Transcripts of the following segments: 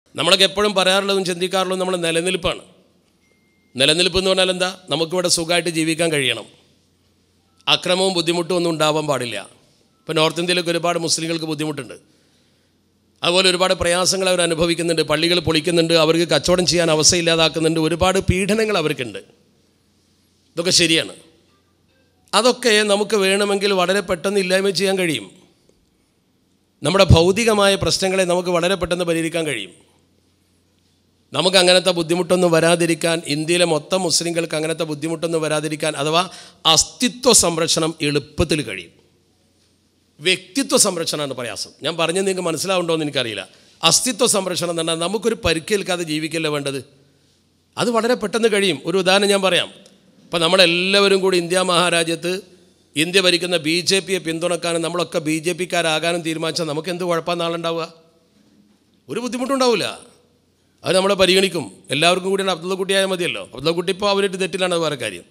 നമ്മളൊക്കെ എപ്പോഴും പറയാറുള്ളതും ചിന്തിക്കാറുള്ളതും നമ്മുടെ നിലനിൽപ്പാണ്. നിലനിൽപ്പ് എന്ന് പറഞ്ഞാൽ എന്താ? നമുക്കിവിടെ സുഖമായിട്ട് ജീവിക്കാൻ കഴിയണം, അക്രമവും ബുദ്ധിമുട്ടും ഒന്നും ഉണ്ടാവാൻ പാടില്ല. ഇപ്പോൾ നോർത്ത് ഇന്ത്യയിലൊക്കെ ഒരുപാട് മുസ്ലിങ്ങൾക്ക് ബുദ്ധിമുട്ടുണ്ട്, അതുപോലെ ഒരുപാട് പ്രയാസങ്ങൾ അവർ അനുഭവിക്കുന്നുണ്ട്. പള്ളികൾ പൊളിക്കുന്നുണ്ട്, അവർക്ക് കച്ചവടം ചെയ്യാൻ അവസ്ഥയില്ലാതാക്കുന്നുണ്ട്, ഒരുപാട് പീഡനങ്ങൾ അവർക്കുണ്ട്. ഇതൊക്കെ ശരിയാണ്. അതൊക്കെ നമുക്ക് വേണമെങ്കിൽ വളരെ പെട്ടെന്ന് ഇല്ലായ്മ ചെയ്യാൻ കഴിയും. നമ്മുടെ ഭൗതികമായ പ്രശ്നങ്ങളെ നമുക്ക് വളരെ പെട്ടെന്ന് പരിഹരിക്കാൻ കഴിയും. നമുക്ക് അങ്ങനത്തെ ബുദ്ധിമുട്ടൊന്നും വരാതിരിക്കാൻ, ഇന്ത്യയിലെ മൊത്തം മുസ്ലിങ്ങൾക്ക് അങ്ങനത്തെ ബുദ്ധിമുട്ടൊന്നും വരാതിരിക്കാൻ, അഥവാ അസ്തിത്വ സംരക്ഷണം എളുപ്പത്തിൽ കഴിയും. വ്യക്തിത്വ സംരക്ഷണമാണ് പ്രയാസം. ഞാൻ പറഞ്ഞത് നിങ്ങൾക്ക് മനസ്സിലാവുണ്ടോ എന്ന് എനിക്കറിയില്ല. അസ്തിത്വ സംരക്ഷണം എന്ന് പറഞ്ഞാൽ നമുക്കൊരു പരിക്കേൽക്കാതെ ജീവിക്കല്ല വേണ്ടത്. അത് വളരെ പെട്ടെന്ന് കഴിയും. ഒരു ഉദാഹരണം ഞാൻ പറയാം. ഇപ്പം നമ്മളെല്ലാവരും കൂടി ഇന്ത്യ മഹാരാജ്യത്ത് ഇന്ത്യ ഭരിക്കുന്ന BJP പിന്തുണക്കാനും നമ്മളൊക്കെ BJPക്കാരാകാനും തീരുമാനിച്ചാൽ നമുക്ക് എന്ത് കുഴപ്പമാണ് നാളുണ്ടാവുക? ഒരു ബുദ്ധിമുട്ടുണ്ടാവില്ല. അത് നമ്മളെ പരിഗണിക്കും. എല്ലാവർക്കും കൂടി അബ്ദുള്ള കുട്ടിയായാൽ മതിയല്ലോ. അബ്ദുള്ള കുട്ടി ഇപ്പോൾ അവരുടെ തെറ്റിലാണ്, അത് വേറെ കാര്യം.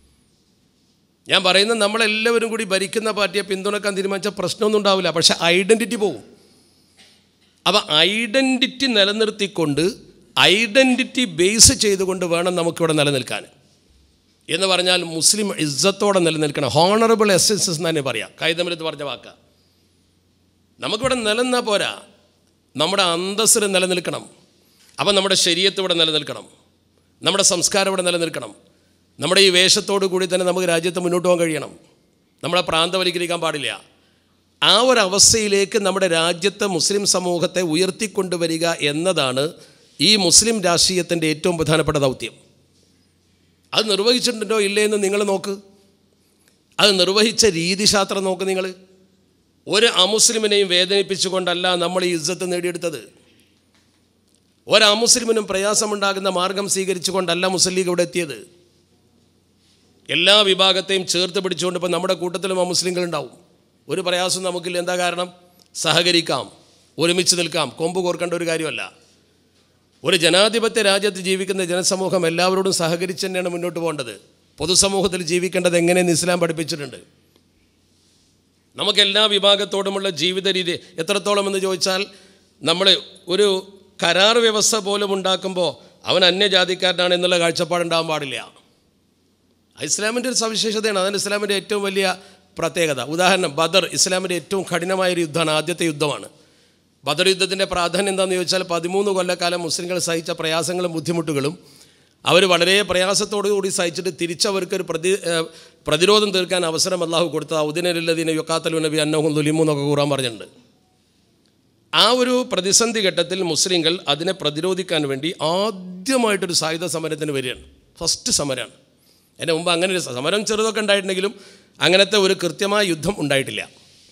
ഞാൻ പറയുന്നത് നമ്മളെല്ലാവരും കൂടി ഭരിക്കുന്ന പാർട്ടിയെ പിന്തുണക്കാൻ തീരുമാനിച്ചാൽ പ്രശ്നമൊന്നും ഉണ്ടാവില്ല, പക്ഷേ ഐഡൻറ്റിറ്റി പോകും. അപ്പോൾ ഐഡൻറ്റിറ്റി നിലനിർത്തിക്കൊണ്ട്, ഐഡൻറ്റിറ്റി ബേസ് ചെയ്തുകൊണ്ട് വേണം നമുക്കിവിടെ നിലനിൽക്കാൻ. എന്ന് പറഞ്ഞാൽ മുസ്ലിം ഇസ്സത്തോടെ നിലനിൽക്കണം. ഹോണറബിൾ എസൻസസ് എന്ന് തന്നെ പറയാം. കൈതമലത്ത് പറഞ്ഞ വാക്ക. നമുക്കിവിടെ നിലനിന്നാൽ പോരാ, നമ്മുടെ അന്തസ്സിൽ നിലനിൽക്കണം. അപ്പം നമ്മുടെ ശരീഅത്ത് ഇവിടെ നിലനിൽക്കണം, നമ്മുടെ സംസ്കാരം ഇവിടെ നിലനിൽക്കണം. നമ്മുടെ ഈ വേഷത്തോടു കൂടി തന്നെ നമുക്ക് രാജ്യത്ത് മുന്നോട്ട് പോകാൻ കഴിയണം. നമ്മളെ പ്രാന്തവൽക്കരിക്കാൻ പാടില്ല. ആ ഒരവസ്ഥയിലേക്ക് നമ്മുടെ രാജ്യത്തെ മുസ്ലിം സമൂഹത്തെ ഉയർത്തിക്കൊണ്ടുവരിക എന്നതാണ് ഈ മുസ്ലിം രാഷ്ട്രീയത്തിൻ്റെ ഏറ്റവും പ്രധാനപ്പെട്ട ദൗത്യം. അത് നിർവഹിച്ചിട്ടുണ്ടോ ഇല്ലേ എന്ന് നിങ്ങൾ നോക്ക്. അത് നിർവഹിച്ച രീതിശാസ്ത്രം നോക്ക് നിങ്ങൾ. ഒരു അമുസ്ലിമിനെയും വേദനിപ്പിച്ചുകൊണ്ടല്ല നമ്മൾ ഈ ഇസ്സത്ത് നേടിയെടുത്തത്. ഒരു അമുസ്ലിമിനും പ്രയാസമുണ്ടാകുന്ന മാർഗം സ്വീകരിച്ചുകൊണ്ടല്ല മുസ്ലിം ലീഗ് ഇവിടെ എത്തിയത്. എല്ലാ വിഭാഗത്തെയും ചേർത്ത് പിടിച്ചുകൊണ്ട് ഇപ്പോൾ നമ്മുടെ കൂട്ടത്തിലും അമുസ്ലിങ്ങളുണ്ടാവും. ഒരു പ്രയാസം നമുക്കില്ല. എന്താ കാരണം? സഹകരിക്കാം, ഒരുമിച്ച് നിൽക്കാം. കൊമ്പ് കോർക്കേണ്ട ഒരു കാര്യമല്ല. ഒരു ജനാധിപത്യ രാജ്യത്ത് ജീവിക്കുന്ന ജനസമൂഹം എല്ലാവരോടും സഹകരിച്ച് തന്നെയാണ് മുന്നോട്ട് പോകേണ്ടത്. പൊതുസമൂഹത്തിൽ ജീവിക്കേണ്ടത് എങ്ങനെയെന്ന് ഇസ്ലാം പഠിപ്പിച്ചിട്ടുണ്ട്. നമുക്കെല്ലാ വിഭാഗത്തോടുമുള്ള ജീവിത രീതി എത്രത്തോളം എന്ന് ചോദിച്ചാൽ, നമ്മൾ ഒരു കരാർ വ്യവസ്ഥ പോലും ഉണ്ടാക്കുമ്പോൾ അവൻ അന്യജാതിക്കാരനാണ് എന്നുള്ള കാഴ്ചപ്പാടുണ്ടാകാൻ പാടില്ല. ഇസ്ലാമിൻ്റെ ഒരു സവിശേഷതയാണ്. അതാണ് ഇസ്ലാമിൻ്റെ ഏറ്റവും വലിയ പ്രത്യേകത. ഉദാഹരണം, ബദർ ഇസ്ലാമിൻ്റെ ഏറ്റവും കഠിനമായൊരു യുദ്ധമാണ്, ആദ്യത്തെ യുദ്ധമാണ്. ബദർ യുദ്ധത്തിൻ്റെ പ്രാധാന്യം എന്താണെന്ന് ചോദിച്ചാൽ, 13 കൊല്ലക്കാലം മുസ്ലിങ്ങൾ സഹിച്ച പ്രയാസങ്ങളും ബുദ്ധിമുട്ടുകളും അവർ വളരെ പ്രയാസത്തോടു കൂടി സഹിച്ചിട്ട് തിരിച്ചവർക്കൊരു പ്രതിരോധം തീർക്കാൻ അവസരം അല്ലാഹു കൊടുത്ത ഉദിനലില്ലദീന യുഖാത്തലൂന ബി അന്നഹും ദുലിമൂ എന്നൊക്കെ ഖുർആൻ പറഞ്ഞിട്ടുണ്ട്. ആ ഒരു പ്രതിസന്ധി ഘട്ടത്തിൽ മുസ്ലിങ്ങൾ അതിനെ പ്രതിരോധിക്കാൻ വേണ്ടി ആദ്യമായിട്ടൊരു സായുധ സമരത്തിന് വരികയാണ്. ഫസ്റ്റ് സമരമാണ്. അതിന് മുമ്പ് അങ്ങനെ ഒരു സമരം ചെറുതൊക്കെ ഉണ്ടായിട്ടുണ്ടെങ്കിലും അങ്ങനത്തെ ഒരു കൃത്യമായ യുദ്ധം ഉണ്ടായിട്ടില്ല.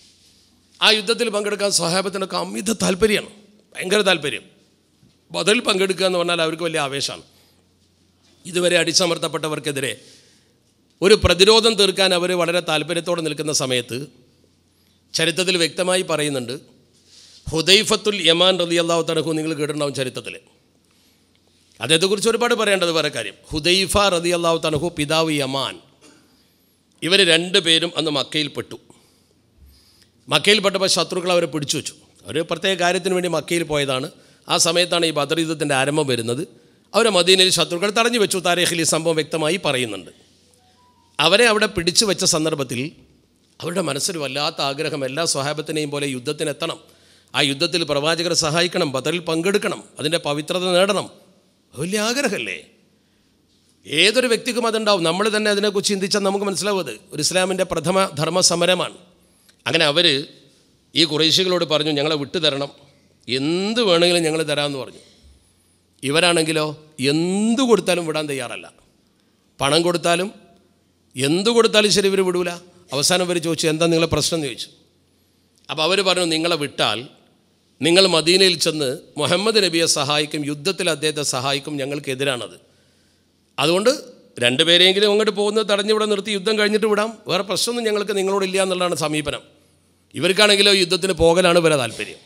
ആ യുദ്ധത്തിൽ പങ്കെടുക്കാൻ സ്വഹാബത്തിനൊക്കെ അമിത താല്പര്യമാണ്, ഭയങ്കര താല്പര്യം. ബദറിൽ പങ്കെടുക്കുക എന്ന് പറഞ്ഞാൽ അവർക്ക് വലിയ ആവേശമാണ്. ഇതുവരെ അടിച്ചമർത്തപ്പെട്ടവർക്കെതിരെ ഒരു പ്രതിരോധം തീർക്കാൻ അവർ വളരെ താല്പര്യത്തോടെ നിൽക്കുന്ന സമയത്ത് ചരിത്രത്തിൽ വ്യക്തമായി പറയുന്നുണ്ട്, ഹുദൈഫത്തുൽ യമാൻ റളിയല്ലാഹു തആല നിങ്ങൾ കേട്ടിട്ടുണ്ടാവും ചരിത്രത്തിൽ. അദ്ദേഹത്തെക്കുറിച്ച് ഒരുപാട് പറയേണ്ടത് വേറെ കാര്യം. ഹുദൈഫ റളിയല്ലാഹു തആല, പിതാവ് യമാൻ, ഇവർ 2 പേരും അന്ന് മക്കയിൽപ്പെട്ടു. മക്കയിൽപ്പെട്ടപ്പോൾ ശത്രുക്കൾ അവരെ പിടിച്ചു വെച്ചു. അവർ പ്രത്യേക കാര്യത്തിന് വേണ്ടി മക്കയിൽ പോയതാണ്. ആ സമയത്താണ് ഈ ബദർ യുദ്ധത്തിൻ്റെ ആരംഭം വരുന്നത്. അവരെ മദീനയിൽ ശത്രുക്കൾ തടഞ്ഞു വെച്ചു. താരീഖിൽ ഈ സംഭവം വ്യക്തമായി പറയുന്നുണ്ട്. അവരെ അവിടെ പിടിച്ചു വെച്ച സന്ദർഭത്തിൽ അവരുടെ മനസ്സിൽ വല്ലാത്ത ആഗ്രഹം, എല്ലാ സ്വഹാബത്തിനെയും പോലെ യുദ്ധത്തിനെത്തണം, ആ യുദ്ധത്തിൽ പ്രവാചകരെ സഹായിക്കണം, ബദറിൽ പങ്കെടുക്കണം, അതിൻ്റെ പവിത്രത നേടണം. വലിയ ആഗ്രഹമല്ലേ? ഏതൊരു വ്യക്തിക്കും അതുണ്ടാവും. നമ്മൾ തന്നെ അതിനെക്കുറിച്ച് ചിന്തിച്ചാൽ നമുക്ക് മനസ്സിലാവും അത് ഒരു ഇസ്ലാമിൻ്റെ പ്രഥമ ധർമ്മ സമരമാണ്. അങ്ങനെ അവർ ഈ ഖുറൈശികളോട് പറഞ്ഞു, ഞങ്ങളെ വിട്ടു തരണം, എന്ത് വേണമെങ്കിലും ഞങ്ങൾ തരാമെന്ന് പറഞ്ഞു. ഇവരാണെങ്കിലോ എന്തു കൊടുത്താലും വിടാൻ തയ്യാറല്ല. പണം കൊടുത്താലും എന്തു കൊടുത്താലും ശരി ഇവർ വിടൂല. അവസാനം ഇവർ ചോദിച്ചു, എന്താ നിങ്ങളെ പ്രശ്നം എന്ന് ചോദിച്ചു. അപ്പോൾ അവർ പറഞ്ഞു, നിങ്ങളെ വിട്ടാൽ നിങ്ങൾ മദീനയിൽ ചെന്ന് മുഹമ്മദ് നബിയെ സഹായിക്കും, യുദ്ധത്തിൽ അദ്ദേഹത്തെ സഹായിക്കും, ഞങ്ങൾക്കെതിരാണത്. അതുകൊണ്ട് 2 പേരെങ്കിലും അങ്ങോട്ട് പോകുന്നത് തടഞ്ഞിവിടെ നിർത്തി യുദ്ധം കഴിഞ്ഞിട്ട് വിടാം, വേറെ പ്രശ്നമൊന്നും ഞങ്ങൾക്ക് നിങ്ങളോടില്ല എന്നുള്ളതാണ് സമീപനം. ഇവർക്കാണെങ്കിലോ യുദ്ധത്തിന് പോകലാണ് വരെ താല്പര്യം.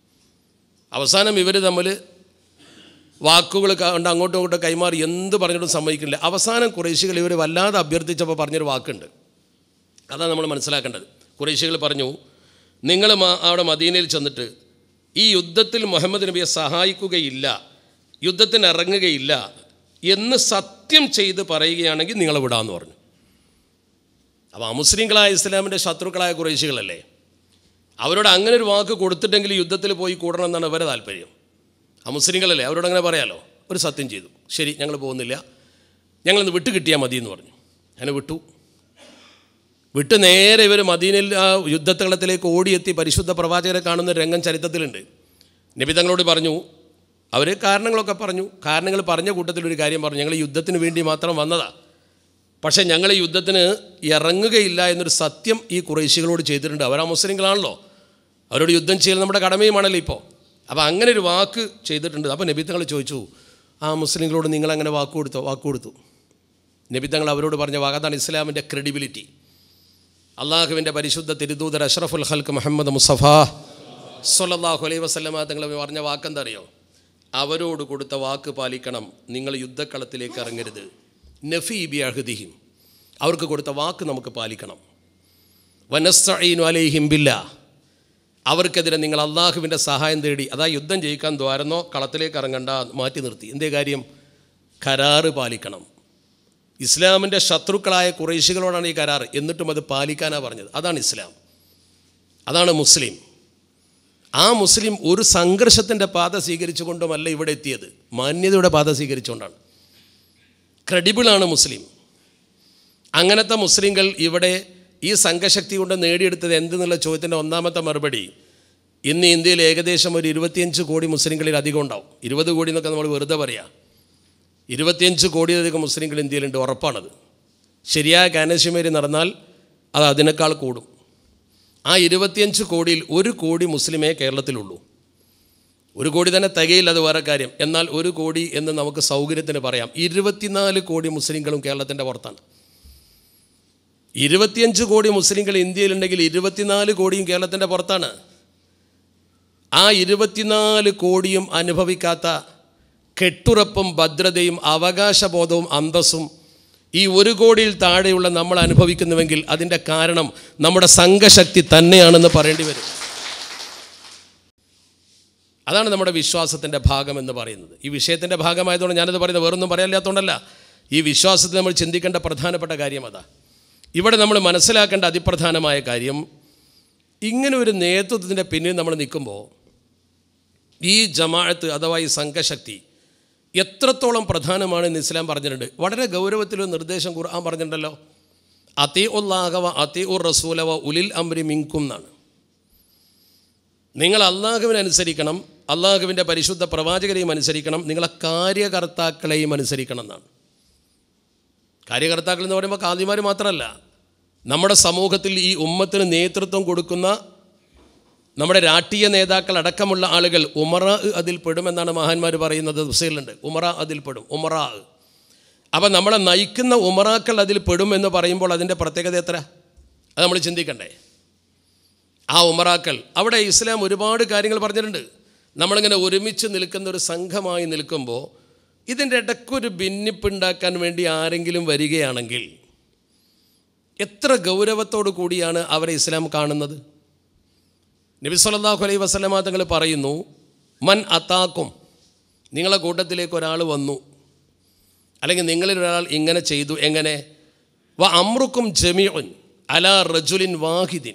അവസാനം ഇവർ തമ്മിൽ വാക്കുകൾ കൊണ്ട് അങ്ങോട്ടും ഇങ്ങോട്ടും കൈമാറി എന്ത് പറഞ്ഞിട്ടും സമ്മതിക്കില്ല. അവസാനം ഖുറൈശികൾ ഇവർ വല്ലാതെ അഭ്യർത്ഥിച്ചപ്പോൾ പറഞ്ഞൊരു വാക്കുണ്ട്, അതാണ് നമ്മൾ മനസ്സിലാക്കേണ്ടത്. ഖുറൈശികൾ പറഞ്ഞു, നിങ്ങൾ അവിടെ മദീനയിൽ ചെന്നിട്ട് ഈ യുദ്ധത്തിൽ മുഹമ്മദ് നബിയെ സഹായിക്കുകയില്ല, യുദ്ധത്തിന് ഇറങ്ങുകയില്ല എന്ന് സത്യം ചെയ്ത് പറയുകയാണെങ്കിൽ നിങ്ങളെ വിടാമെന്ന് പറഞ്ഞു. അപ്പോൾ അമുസ്ലിങ്ങളായ ഇസ്ലാമിൻ്റെ ശത്രുക്കളായ ഖുറൈശികളല്ലേ, അവരോട് അങ്ങനെ ഒരു വാക്ക് കൊടുത്തിട്ടെങ്കിൽ യുദ്ധത്തിൽ പോയി കൂടണം എന്നാണ് അവരുടെ താല്പര്യം. അമുസ്ലിങ്ങളല്ലേ, അവരോട് അങ്ങനെ പറയാമല്ലോ. ഒരു സത്യം ചെയ്തു, ശരി ഞങ്ങൾ പോകുന്നില്ല, ഞങ്ങളൊന്ന് വിട്ട് കിട്ടിയാൽ മതി എന്ന് പറഞ്ഞു. അങ്ങനെ വിട്ട് നേരെ ഇവർ മദീനയിൽ ആ യുദ്ധത്തളത്തിലേക്ക് ഓടിയെത്തി പരിശുദ്ധ പ്രവാചകരെ കാണുന്ന രംഗം ചരിത്രത്തിലുണ്ട്. നബി തങ്ങളോട് പറഞ്ഞു, അവർ കാരണങ്ങളൊക്കെ പറഞ്ഞു. കാരണങ്ങൾ പറഞ്ഞ കൂട്ടത്തിലൊരു കാര്യം പറഞ്ഞു, ഞങ്ങൾ യുദ്ധത്തിന് വേണ്ടി മാത്രം വന്നതാണ്, പക്ഷേ ഞങ്ങൾ യുദ്ധത്തിന് ഇറങ്ങുകയില്ല എന്നൊരു സത്യം ഈ ഖുറൈശികളോട് ചെയ്തിട്ടുണ്ട്. അവർ ആ മുസ്ലിങ്ങളാണല്ലോ, അവരോട് യുദ്ധം ചെയ്യൽ നമ്മുടെ കടമയുമാണല്ലോ ഇപ്പോൾ. അപ്പോൾ അങ്ങനെ ഒരു വാക്ക് ചെയ്തിട്ടുണ്ട്. അപ്പോൾ നബി തങ്ങൾ ചോദിച്ചു, ആ മുസ്ലിങ്ങളോട് നിങ്ങളങ്ങനെ വാക്ക് കൊടുത്തു. നബി തങ്ങൾ അവരോട് പറഞ്ഞ വാക്ക്, അതാണ് ഇസ്ലാമിൻ്റെ ക്രെഡിബിലിറ്റി. അള്ളാഹുവിൻ്റെ പരിശുദ്ധ തിരുദൂതർ അഷ്റഫുൽ ഖൽക്ക് മുഹമ്മദ് മുസ്തഫ സ്വല്ലല്ലാഹു അലൈഹി വസല്ലമ തങ്ങൾ പറഞ്ഞ വാക്കെന്താ അറിയോ? അവരോട് കൊടുത്ത വാക്ക് പാലിക്കണം, നിങ്ങൾ യുദ്ധക്കളത്തിലേക്ക് ഇറങ്ങരുത്. നഫീ ബി അഹ്ദിഹിം, അവർക്ക് കൊടുത്ത വാക്ക് നമുക്ക് പാലിക്കണം. വനസ്തഈനു അലൈഹിം ബില്ലാഹ്, അവർക്കെതിരെ നിങ്ങൾ അള്ളാഹുവിൻ്റെ സഹായം തേടി. അതാ യുദ്ധം ജയിക്കാൻ ദ്വാരന്നോ കളത്തിലേക്ക് ഇറങ്ങണ്ട, മാറ്റി നിർത്തി. എന്തേ കാര്യം? കരാറ് പാലിക്കണം. ഇസ്ലാമിൻ്റെ ശത്രുക്കളായ ഖുറൈശികളോടാണ് ഈ കരാർ, എന്നിട്ടും അത് പാലിക്കാനാണ് പറഞ്ഞത്. അതാണ് ഇസ്ലാം, അതാണ് മുസ്ലിം. ആ മുസ്ലിം ഒരു സംഘർഷത്തിൻ്റെ പാത സ്വീകരിച്ചുകൊണ്ടുമല്ല ഇവിടെ എത്തിയത്, മാന്യതയുടെ പാത സ്വീകരിച്ചുകൊണ്ടാണ്. ക്രെഡിബിളാണ് മുസ്ലിം. അങ്ങനത്തെ മുസ്ലിങ്ങൾ ഇവിടെ ഈ സംഘശക്തി കൊണ്ട് നേടിയെടുത്തത് എന്തെന്നുള്ള ചോദ്യത്തിൻ്റെ ഒന്നാമത്തെ മറുപടി, ഇന്ന് ഇന്ത്യയിൽ ഏകദേശം ഒരു 25 കോടി മുസ്ലിങ്ങളിൽ അധികം ഉണ്ടാവും. 20 കോടി എന്നൊക്കെ നമ്മൾ വെറുതെ പറയാം. 25 കോടിയിലധികം മുസ്ലിങ്ങൾ ഇന്ത്യയിലുണ്ട്, ഉറപ്പാണത്. ശരിയായ കാനശിമേരി നടന്നാൽ അത് അതിനേക്കാൾ കൂടും. ആ 25 കോടിയിൽ 1 കോടി മുസ്ലിമേ കേരളത്തിലുള്ളൂ. 1 കോടി തന്നെ തികയില്ല, അത് വേറെ കാര്യം. എന്നാൽ 1 കോടി എന്ന് നമുക്ക് സൗകര്യത്തിന് പറയാം. 24 കോടി മുസ്ലിങ്ങളും കേരളത്തിൻ്റെ പുറത്താണ്. 25 കോടി മുസ്ലിങ്ങൾ ഇന്ത്യയിലുണ്ടെങ്കിൽ 24 കോടിയും കേരളത്തിൻ്റെ പുറത്താണ്. ആ 24 കോടിയും അനുഭവിക്കാത്ത കെട്ടുറപ്പും ഭദ്രതയും അവകാശബോധവും അന്തസ്സും ഈ 1 കോടിയിൽ താഴെയുള്ള നമ്മൾ അനുഭവിക്കുന്നുവെങ്കിൽ അതിൻ്റെ കാരണം നമ്മുടെ സംഘശക്തി തന്നെയാണെന്ന് പറയേണ്ടി വരും. അതാണ് നമ്മുടെ വിശ്വാസത്തിൻ്റെ ഭാഗമെന്ന് പറയുന്നത്. ഈ വിഷയത്തിൻ്റെ ഭാഗമായതുകൊണ്ട് ഞാനത് പറയുന്നത് വേറൊന്നും പറയാനില്ലാത്തതുകൊണ്ടല്ല. ഈ വിശ്വാസത്തിൽ നമ്മൾ ചിന്തിക്കേണ്ട പ്രധാനപ്പെട്ട കാര്യം അതാ. ഇവിടെ നമ്മൾ മനസ്സിലാക്കേണ്ട അതിപ്രധാനമായ കാര്യം, ഇങ്ങനെ ഒരു നേതൃത്വത്തിൻ്റെ പിന്നിൽ നമ്മൾ നിൽക്കുമ്പോൾ ഈ ജമാഅത്ത് അഥവാ ഈ സംഘശക്തി എത്രത്തോളം പ്രധാനമാണെന്ന് ഇസ്ലാം പറഞ്ഞിട്ടുണ്ട്. വളരെ ഗൗരവത്തിലൊരു നിർദ്ദേശം ഖുർആൻ പറഞ്ഞിട്ടുണ്ടല്ലോ, അതീഉല്ലാഹ വ അതീഉർ റസൂല വ ഉലിൽ അംരി മിൻകും എന്നാണ്. നിങ്ങൾ അള്ളാഹുവിനെ അനുസരിക്കണം, അള്ളാഹുവിൻ്റെ പരിശുദ്ധ പ്രവാചകരെയും അനുസരിക്കണം, നിങ്ങളെ കാര്യകർത്താക്കളെയും അനുസരിക്കണം എന്നാണ്. കാര്യകർത്താക്കൾ എന്ന് പറയുമ്പോൾ കാദിമാർ മാത്രമല്ല, നമ്മുടെ സമൂഹത്തിൽ ഈ ഉമ്മത്തിന് നേതൃത്വം കൊടുക്കുന്ന നമ്മുടെ രാഷ്ട്രീയ നേതാക്കൾ അടക്കമുള്ള ആളുകൾ ഉമറാ അതിൽ പെടുമെന്നാണ് മഹാന്മാർ പറയുന്നത്. തഫ്സീറിലുണ്ട്, ഉമറാ അതിൽ പെടും, ഉമറാ. അപ്പം നമ്മളെ നയിക്കുന്ന ഉമറാക്കൾ അതിൽ പെടും എന്ന് പറയുമ്പോൾ അതിൻ്റെ പ്രത്യേകത എത്ര, അത് നമ്മൾ ചിന്തിക്കണ്ടേ. ആ ഉമറാക്കൾ അവിടെ ഇസ്ലാം ഒരുപാട് കാര്യങ്ങൾ പറഞ്ഞിട്ടുണ്ട്. നമ്മളിങ്ങനെ ഒരുമിച്ച് നിൽക്കുന്ന ഒരു സംഘമായി നിൽക്കുമ്പോൾ ഇതിൻ്റെ ഇടയ്ക്കൊരു ഭിന്നിപ്പുണ്ടാക്കാൻ വേണ്ടി ആരെങ്കിലും വരികയാണെങ്കിൽ എത്ര ഗൗരവത്തോടു കൂടിയാണ് അവരെ ഇസ്ലാം കാണുന്നത്. നബി സല്ലല്ലാഹു അലൈഹി വസല്ലമ തങ്ങൾ പറയുന്നു, മൻ അതാക്കും, നിങ്ങളെ കൂട്ടത്തിലേക്ക് ഒരാൾ വന്നു, അല്ലെങ്കിൽ നിങ്ങളിൽ ഒരാൾ ഇങ്ങനെ ചെയ്തു. എങ്ങനെ? വ അമ്രുക്കും ജമീഉൻ അലാ റജുലിൻ വാഹിദിൻ,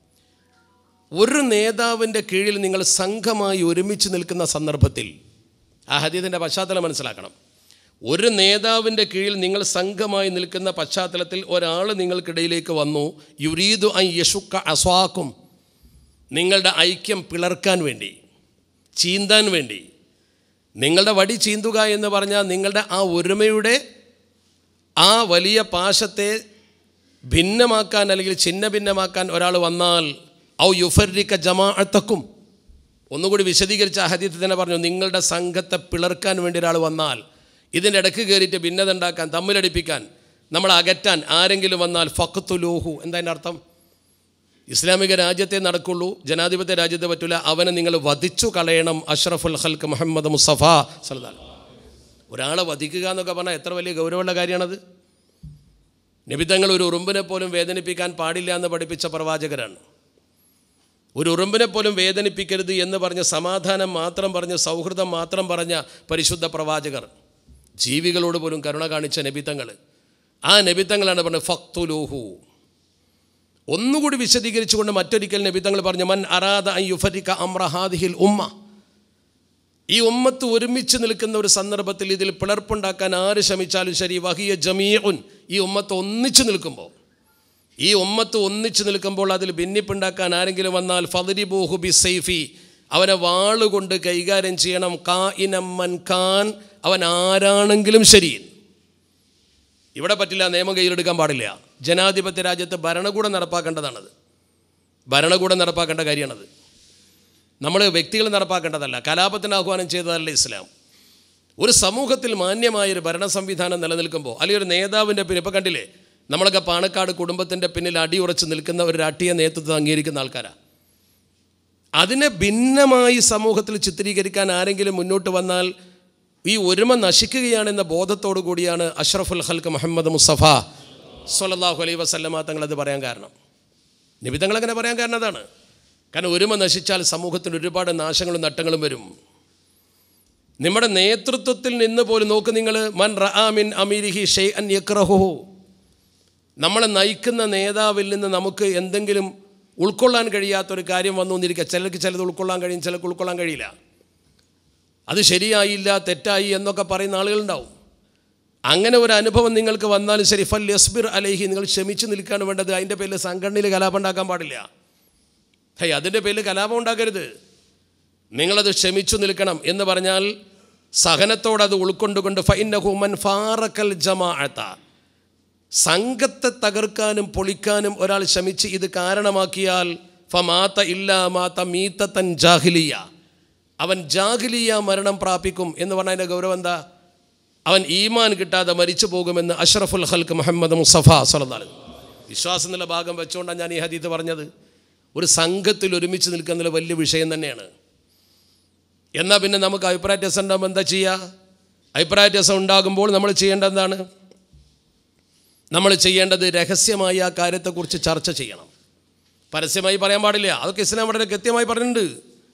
ഒരു നേതാവിൻ്റെ കീഴിൽ നിങ്ങൾ സംഘമായി ഒരുമിച്ച് നിൽക്കുന്ന സന്ദർഭത്തിൽ, ആ ഹദീസിൻ്റെ പശ്ചാത്തലം മനസ്സിലാക്കണം. ഒരു നേതാവിൻ്റെ കീഴിൽ നിങ്ങൾ സംഘമായി നിൽക്കുന്ന പശ്ചാത്തലത്തിൽ ഒരാൾ നിങ്ങൾക്കിടയിലേക്ക് വന്നു, യുരീദു അൻ യശുക്ക അസ്വാക്കും, നിങ്ങളുടെ ഐക്യം പിളർക്കാൻ വേണ്ടി, ചീന്താൻ വേണ്ടി. നിങ്ങളുടെ വടി ചീന്തുക എന്ന് പറഞ്ഞാൽ നിങ്ങളുടെ ആ ഒരുമയുടെ ആ വലിയ പാശത്തെ ഭിന്നമാക്കാൻ അല്ലെങ്കിൽ ഛിന്ന ഭിന്നമാക്കാൻ ഒരാൾ വന്നാൽ, ഔ യുഫർരിക ജമാഅത്തക്കും, ഒന്നുകൂടി വിശദീകരിച്ച ആ ഹദീസ് തന്നെ പറഞ്ഞു, നിങ്ങളുടെ സംഘത്തെ പിളർക്കാൻ വേണ്ടി ഒരാൾ വന്നാൽ, ഇതിൻ്റെ ഇടയ്ക്ക് കയറിയിട്ട് ഭിന്നത ഉണ്ടാക്കാൻ, തമ്മിലടിപ്പിക്കാൻ, നമ്മളെ അകറ്റാൻ ആരെങ്കിലും വന്നാൽ ഫഖ്തുലൂഹു. എന്താ അതിൻ്റെ അർത്ഥം? ഇസ്ലാമിക രാജ്യത്തെ നടക്കുള്ളൂ, ജനാധിപത്യ രാജ്യത്തെ പറ്റില്ല, അവനെ നിങ്ങൾ വധിച്ചു കളയണം. അഷ്റഫുൽ ഖൽക്ക് മുഹമ്മദ് മുസ്തഫ സല്ലല്ലാഹു അലൈഹി വസല്ലം. ഒരാളെ വധിക്കുക എന്നൊക്കെ പറഞ്ഞാൽ എത്ര വലിയ ഗൗരവമുള്ള കാര്യമാണത്. നബി തങ്ങൾ ഒരു ഉറുമ്പിനെ പോലും വേദനിപ്പിക്കാൻ പാടില്ല എന്ന് പഠിപ്പിച്ച പ്രവാചകരാണ്. ഒരു ഉറുമ്പിനെ പോലും വേദനിപ്പിക്കരുത് എന്ന് പറഞ്ഞ് സമാധാനം മാത്രം പറഞ്ഞ് സൗഹൃദം മാത്രം പറഞ്ഞ പരിശുദ്ധ പ്രവാചകർ, ജീവികളോട് പോലും കരുണ കാണിച്ച നബിത്തങ്ങൾ, ആ നബിത്തങ്ങളാണ് പറഞ്ഞത് ഫഖ്തുലൂഹു. ഒന്നുകൂടി വിശദീകരിച്ചുകൊണ്ട് മറ്റൊരിക്കൽ നബിത്തങ്ങൾ പറഞ്ഞു, മൻ അറാദ അൻ യുഫരിക അംറ ഹാദിഹിൽ ഉമ്മ. ഈ ഉമ്മത്ത് ഒരുമിച്ച് നിൽക്കുന്ന ഒരു സന്ദർഭത്തിൽ ഇതിൽ പിളർപ്പുണ്ടാക്കാൻ ആര് ശ്രമിച്ചാലും ശരി, വഹിയ ജമീഉൻ, ഈ ഉമ്മത്ത് ഒന്നിച്ച് നിൽക്കുമ്പോൾ അതിൽ ഭിന്നിപ്പുണ്ടാക്കാൻ ആരെങ്കിലും വന്നാൽ ഫദ്രിബൂഹു ബിസൈഫി, അവനെ വാളുകൊണ്ട് കൈകാര്യം ചെയ്യണം. കാഇനം മൻ കാൻ, അവൻ ആരാണെങ്കിലും ശരി. ഇവിടെ പറ്റില്ല, നിയമം കയ്യിലെടുക്കാൻ പാടില്ല. ജനാധിപത്യ രാജ്യത്ത് ഭരണകൂടം നടപ്പാക്കേണ്ടതാണത്, ഭരണകൂടം നടപ്പാക്കേണ്ട കാര്യമാണത്. നമ്മൾ വ്യക്തികൾ നടപ്പാക്കേണ്ടതല്ല. കലാപത്തിന് ആഹ്വാനം ചെയ്തതല്ല ഇസ്ലാം. ഒരു സമൂഹത്തിൽ മാന്യമായൊരു ഭരണ സംവിധാനം നിലനിൽക്കുമ്പോൾ, അല്ലെങ്കിൽ ഒരു നേതാവിൻ്റെ പിന്നിൽ, ഇപ്പോൾ കണ്ടില്ലേ നമ്മളൊക്കെ പാണക്കാട് കുടുംബത്തിൻ്റെ പിന്നിൽ അടിയുറച്ച് നിൽക്കുന്ന ഒരു രാഷ്ട്രീയ നേതൃത്വം അംഗീകരിക്കുന്ന ആൾക്കാരാണ്. അതിനെ ഭിന്നമായി സമൂഹത്തിൽ ചിത്രീകരിക്കാൻ ആരെങ്കിലും മുന്നോട്ട് വന്നാൽ ഈ ഒരുമ നശിക്കുകയാണെന്ന ബോധത്തോടു കൂടിയാണ് അഷ്റഫുൽ ഖൽഖ് മുഹമ്മദ് മുസ്തഫ സ്വല്ലല്ലാഹു അലൈഹി വസല്ലമ തങ്ങളത് പറയാൻ കാരണം. നബി തങ്ങൾ അങ്ങനെ പറയാൻ കാരണം അതാണ്. കാരണം ഒരുമ നശിച്ചാൽ സമൂഹത്തിന് ഒരുപാട് നാശങ്ങളും നട്ടങ്ങളും വരും. നമ്മുടെ നേതൃത്വത്തിൽ നിന്ന് പോലും നോക്ക് നിങ്ങൾ, മൻ റആ മിൻ അമീരിഹി ഷൈഅൻ യക്റഹുഹു, നമ്മളെ നയിക്കുന്ന നേതാവിൽ നിന്ന് നമുക്ക് എന്തെങ്കിലും ഉൾക്കൊള്ളാൻ കഴിയാത്തൊരു കാര്യം വന്നു എന്നിരിക്കുക. ചിലർക്ക് ചിലത് ഉൾക്കൊള്ളാൻ കഴിയും, ചിലർക്ക് ഉൾക്കൊള്ളാൻ കഴിയില്ല. അത് ശരിയായില്ല, തെറ്റായി എന്നൊക്കെ പറയുന്ന ആളുകളുണ്ടാവും. അങ്ങനെ ഒരു അനുഭവം നിങ്ങൾക്ക് വന്നാലും ശരി, ഫൽ യസ്ബിർ അലൈഹി, നിങ്ങൾ ക്ഷമിച്ച് നിൽക്കുകയാണ് വേണ്ടത്. അതിൻ്റെ പേരിൽ സംഘടനയിൽ കലാപം ഉണ്ടാക്കാൻ പാടില്ല. അതിൻ്റെ പേരിൽ കലാപം ഉണ്ടാക്കരുത്. നിങ്ങളത് ക്ഷമിച്ചു നിൽക്കണം എന്ന് പറഞ്ഞാൽ സഹനത്തോടത് ഉൾക്കൊണ്ടുകൊണ്ട് ഫഇന്നഹു മൻ ഫാറക്കൽ ജമാഅത, സംഘത്തെ തകർക്കാനും പൊളിക്കാനും ഒരാൾ ശ്രമിച്ച് ഇത് കാരണമാക്കിയാൽ ഫമാത ഇല്ലാ മാത മീതതൻ ജാഹിലിയ, അവൻ ജാഹിലിയ മരണം പ്രാപിക്കും എന്ന് പറഞ്ഞാൽ അതിൻ്റെ ഗൗരവം എന്താ? അവൻ ഈമാൻ കിട്ടാതെ മരിച്ചു പോകുമെന്ന് അഷ്റഫുൽ ഖൽഖ് മുഹമ്മദ് മുസ്തഫ സ്വല്ലല്ലാഹു അലൈഹി വസല്ലം. വിശ്വാസം എന്നുള്ള ഭാഗം വെച്ചുകൊണ്ടാണ് ഞാൻ ഈ ഹദീത്ത് പറഞ്ഞത്. ഒരു സംഘത്തിൽ ഒരുമിച്ച് നിൽക്കുന്ന വലിയ വിഷയം തന്നെയാണ്. എന്നാൽ പിന്നെ നമുക്ക് അഭിപ്രായ വ്യത്യാസം ഉണ്ടാകുമ്പോൾ എന്താ ചെയ്യുക? അഭിപ്രായ വ്യത്യാസം ഉണ്ടാകുമ്പോൾ നമ്മൾ ചെയ്യേണ്ടത് എന്താണ്? നമ്മൾ ചെയ്യേണ്ടത് രഹസ്യമായി ആ കാര്യത്തെക്കുറിച്ച് ചർച്ച ചെയ്യണം. പരസ്യമായി പറയാൻ പാടില്ല. അതൊക്കെ ഇസ്ലാം വളരെ കൃത്യമായി പറഞ്ഞിട്ടുണ്ട്.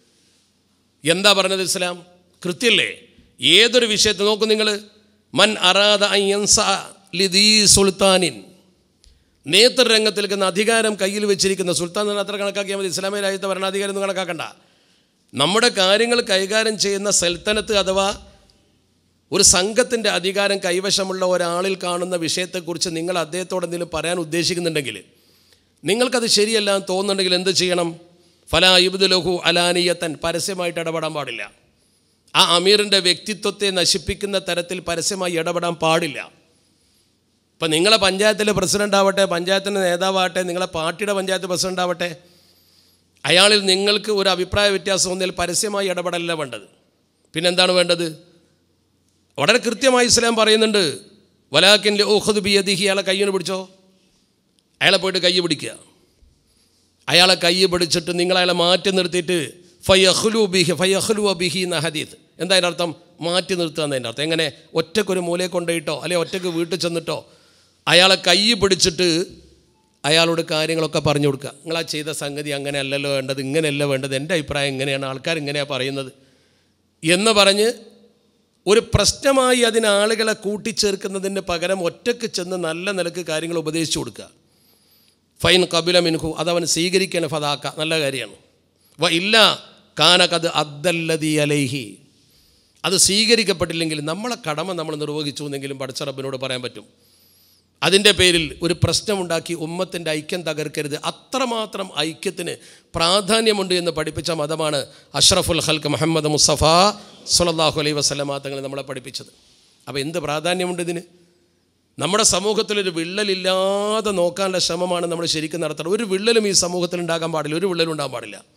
എന്താ പറഞ്ഞത് ഇസ്ലാം? കൃത്യല്ലേ? ഏതൊരു വിഷയത്തെ നോക്കും നിങ്ങൾ, മൻ അറാദ അൻ യൻസ ലിദീ സുൽത്താനിൻ, നേതൃരംഗത്തിൽ നിൽക്കുന്ന അധികാരം കയ്യിൽ വെച്ചിരിക്കുന്ന സുൽത്താൻ എന്ന് അത്ര കണക്കാക്കിയാൽ മതി. ഇസ്ലാമിക രാജ്യത്തെ ഭരണാധികാരം ഒന്നും കണക്കാക്കണ്ട. നമ്മുടെ കാര്യങ്ങൾ കൈകാര്യം ചെയ്യുന്ന സൽത്തനത്ത് അഥവാ ഒരു സംഘത്തിൻ്റെ അധികാരം കൈവശമുള്ള ഒരാളിൽ കാണുന്ന വിഷയത്തെക്കുറിച്ച് നിങ്ങൾ അദ്ദേഹത്തോട് എന്തെങ്കിലും പറയാൻ ഉദ്ദേശിക്കുന്നുണ്ടെങ്കിൽ, നിങ്ങൾക്കത് ശരിയല്ല എന്ന് തോന്നുന്നുണ്ടെങ്കിൽ എന്ത് ചെയ്യണം? ഫലാ യുബ്ദുലഹു അലാനിയത്തൻ, പരസ്യമായിട്ട് ഇടപെടാൻ പാടില്ല. ആ അമീറിൻ്റെ വ്യക്തിത്വത്തെ നശിപ്പിക്കുന്ന തരത്തിൽ പരസ്യമായി ഇടപെടാൻ പാടില്ല. ഇപ്പം നിങ്ങളെ പഞ്ചായത്തിലെ പ്രസിഡൻ്റ് ആവട്ടെ, പഞ്ചായത്തിൻ്റെ നേതാവാകട്ടെ, നിങ്ങളെ പാർട്ടിയുടെ പഞ്ചായത്ത് പ്രസിഡൻ്റ് ആവട്ടെ, അയാളിൽ നിങ്ങൾക്ക് ഒരു അഭിപ്രായ വ്യത്യാസം വന്നാൽ പരസ്യമായി ഇടപെടലല്ല വേണ്ടത്. പിന്നെന്താണ് വേണ്ടത്? വളരെ കൃത്യമായി ഇസ്ലാം പറയുന്നുണ്ട്, വലാകിൻ ലഉഖദു ബിയദിഹി, അയാളെ കയ്യിന് പിടിച്ചോ, അയാളെ പോയിട്ട് കൈ പിടിക്കുക. അയാളെ കൈ പിടിച്ചിട്ട് നിങ്ങൾ അയാളെ മാറ്റി നിർത്തിയിട്ട് ഫയഖ്ലു ബിഹി എന്ന ഹദീത്ത്. എന്താ അതിൻ്റെ അർത്ഥം? മാറ്റി നിർത്തുക എന്നതിൻ്റെ അർത്ഥം. എങ്ങനെ? ഒറ്റക്കൊരു മൂലയെ കൊണ്ടുപോയിട്ടോ അല്ലെങ്കിൽ ഒറ്റയ്ക്ക് വീട്ടിൽ ചെന്നിട്ടോ അയാളെ കൈ പിടിച്ചിട്ട് അയാളോട് കാര്യങ്ങളൊക്കെ പറഞ്ഞു കൊടുക്കുക. നിങ്ങളാ ചെയ്ത സംഗതി അങ്ങനെ അല്ലല്ലോ വേണ്ടത്, ഇങ്ങനെയല്ല വേണ്ടത്, എൻ്റെ അഭിപ്രായം ഇങ്ങനെയാണ്, ആൾക്കാർ ഇങ്ങനെയാണ് പറയുന്നത് എന്ന് പറഞ്ഞ് ഒരു പ്രശ്നമായി അതിന് ആളുകളെ കൂട്ടിച്ചേർക്കുന്നതിന് പകരം ഒറ്റയ്ക്ക് ചെന്ന് നല്ല നിലക്ക് കാര്യങ്ങൾ ഉപദേശിച്ചു കൊടുക്കുക. ഫൈൻ കബില മിൻഹു, അതവൻ സ്വീകരിക്കാൻ ഫദാക്ക, നല്ല കാര്യമാണ്. വ ഇല്ല കാനകത് അദ്ദല്ലദി അലൈഹി, അത് സ്വീകരിക്കപ്പെട്ടില്ലെങ്കിൽ നമ്മളെ കടമ നമ്മൾ നിർവഹിച്ചു എന്നെങ്കിലും പടച്ച റബ്ബിനോട് പറയാൻ പറ്റും. അതിൻ്റെ പേരിൽ ഒരു പ്രശ്നമുണ്ടാക്കി ഉമ്മത്തിൻ്റെ ഐക്യം തകർക്കരുത്. അത്രമാത്രം ഐക്യത്തിന് പ്രാധാന്യമുണ്ട് എന്ന് പഠിപ്പിച്ച മതമാണ് അഷ്റഫുൽ ഖൽഖ് മുഹമ്മദ് മുസ്തഫ സ്വല്ലല്ലാഹു അലൈഹി വസല്ലമ തങ്ങൾ നമ്മളെ പഠിപ്പിച്ചത്. അപ്പോൾ എന്ത് പ്രാധാന്യമുണ്ട് ഇതിന്? നമ്മുടെ സമൂഹത്തിലൊരു വിള്ളലില്ലാതെ നോക്കാനുള്ള ശ്രമമാണ് നമ്മൾ ശരിക്കും നടത്തുന്നത്. ഒരു വിള്ളലും ഈ സമൂഹത്തിൽ ഉണ്ടാകാൻ പാടില്ല, ഒരു വിള്ളലും ഉണ്ടാകാൻ പാടില്ല.